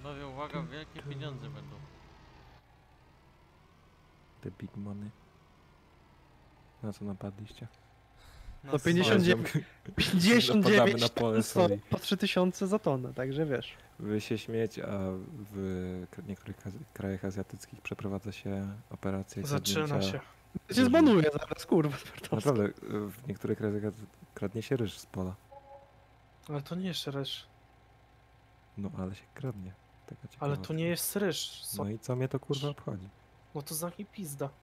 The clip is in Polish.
Panowie, uwaga, wielkie pieniądze będą. The big money. Na co napadliście? No 59 Napadamy na pole ton soli. po 3000 za tonę, także wiesz. Wy się śmieć, a w niektórych krajach azjatyckich przeprowadza się operacje Zaczyna kradnięcia... się. Ja cię zbanuję zaraz, kurwa. Naprawdę, w niektórych krajach kradnie się ryż z pola. Ale to nie jest ryż. No ale się kradnie. Taka Ale ciekawostka. to nie jest ryż. No i co mnie to kurwa obchodzi? No to zamknij pizda.